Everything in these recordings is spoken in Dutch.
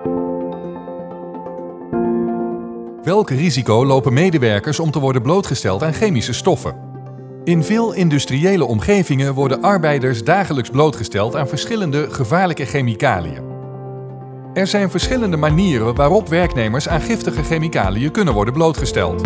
Welk risico lopen medewerkers om te worden blootgesteld aan chemische stoffen? In veel industriële omgevingen worden arbeiders dagelijks blootgesteld aan verschillende gevaarlijke chemicaliën. Er zijn verschillende manieren waarop werknemers aan giftige chemicaliën kunnen worden blootgesteld.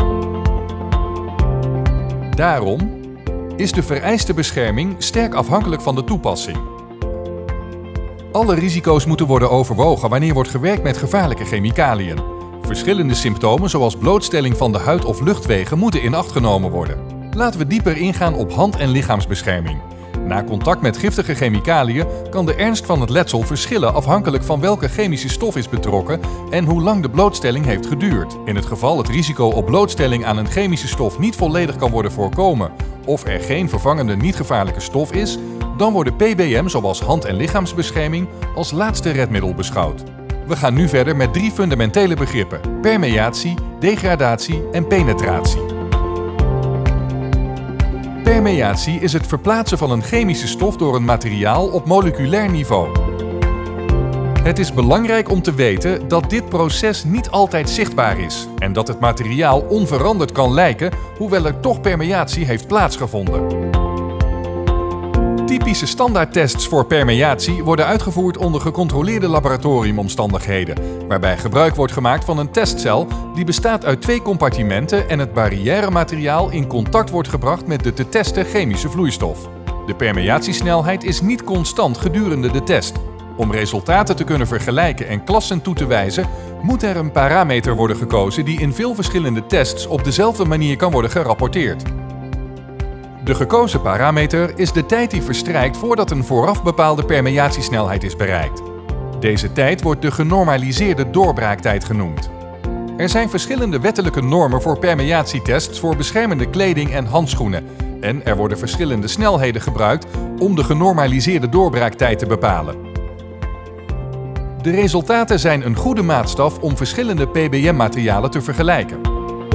Daarom is de vereiste bescherming sterk afhankelijk van de toepassing. Alle risico's moeten worden overwogen wanneer wordt gewerkt met gevaarlijke chemicaliën. Verschillende symptomen zoals blootstelling van de huid of luchtwegen moeten in acht genomen worden. Laten we dieper ingaan op hand- en lichaamsbescherming. Na contact met giftige chemicaliën kan de ernst van het letsel verschillen afhankelijk van welke chemische stof is betrokken en hoe lang de blootstelling heeft geduurd. In het geval het risico op blootstelling aan een chemische stof niet volledig kan worden voorkomen of er geen vervangende niet-gevaarlijke stof is, dan worden PBM zoals hand- en lichaamsbescherming als laatste redmiddel beschouwd. We gaan nu verder met 3 fundamentele begrippen: permeatie, degradatie en penetratie. Permeatie is het verplaatsen van een chemische stof door een materiaal op moleculair niveau. Het is belangrijk om te weten dat dit proces niet altijd zichtbaar is en dat het materiaal onveranderd kan lijken, hoewel er toch permeatie heeft plaatsgevonden. Typische standaardtests voor permeatie worden uitgevoerd onder gecontroleerde laboratoriumomstandigheden, waarbij gebruik wordt gemaakt van een testcel die bestaat uit 2 compartimenten en het barrièremateriaal in contact wordt gebracht met de te testen chemische vloeistof. De permeatiesnelheid is niet constant gedurende de test. Om resultaten te kunnen vergelijken en klassen toe te wijzen, moet er een parameter worden gekozen die in veel verschillende tests op dezelfde manier kan worden gerapporteerd. De gekozen parameter is de tijd die verstrijkt voordat een vooraf bepaalde permeatiesnelheid is bereikt. Deze tijd wordt de genormaliseerde doorbraaktijd genoemd. Er zijn verschillende wettelijke normen voor permeatietests voor beschermende kleding en handschoenen en er worden verschillende snelheden gebruikt om de genormaliseerde doorbraaktijd te bepalen. De resultaten zijn een goede maatstaf om verschillende PBM-materialen te vergelijken.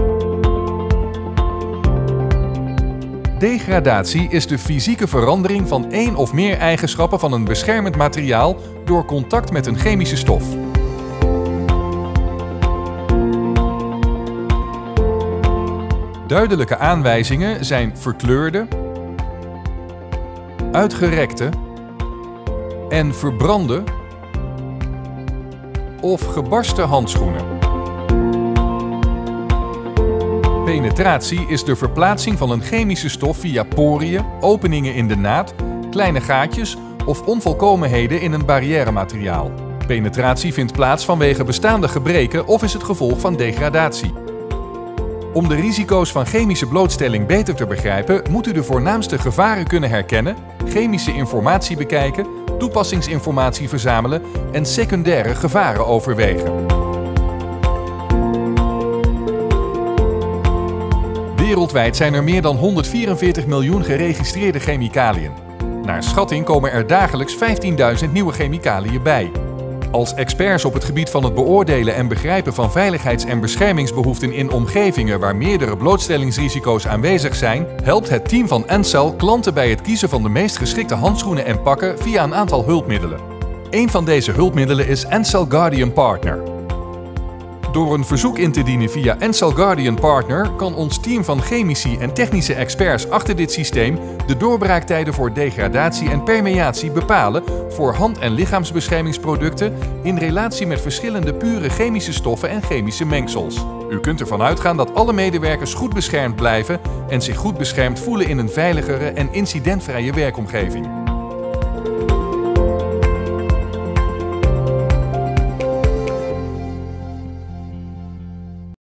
Degradatie is de fysieke verandering van 1 of meer eigenschappen van een beschermend materiaal door contact met een chemische stof. Duidelijke aanwijzingen zijn verkleurde, uitgerekte en verbrande of gebarsten handschoenen. Penetratie is de verplaatsing van een chemische stof via poriën, openingen in de naad, kleine gaatjes of onvolkomenheden in een barrièremateriaal. Penetratie vindt plaats vanwege bestaande gebreken of is het gevolg van degradatie. Om de risico's van chemische blootstelling beter te begrijpen, moet u de voornaamste gevaren kunnen herkennen, chemische informatie bekijken, toepassingsinformatie verzamelen en secundaire gevaren overwegen. Wereldwijd zijn er meer dan 144 miljoen geregistreerde chemicaliën. Naar schatting komen er dagelijks 15.000 nieuwe chemicaliën bij. Als experts op het gebied van het beoordelen en begrijpen van veiligheids- en beschermingsbehoeften in omgevingen waar meerdere blootstellingsrisico's aanwezig zijn, helpt het team van Ansell klanten bij het kiezen van de meest geschikte handschoenen en pakken via een aantal hulpmiddelen. Een van deze hulpmiddelen is Ansell Guardian Partner. Door een verzoek in te dienen via Ansell Guardian Partner kan ons team van chemici en technische experts achter dit systeem de doorbraaktijden voor degradatie en permeatie bepalen voor hand- en lichaamsbeschermingsproducten in relatie met verschillende pure chemische stoffen en chemische mengsels. U kunt ervan uitgaan dat alle medewerkers goed beschermd blijven en zich goed beschermd voelen in een veiligere en incidentvrije werkomgeving.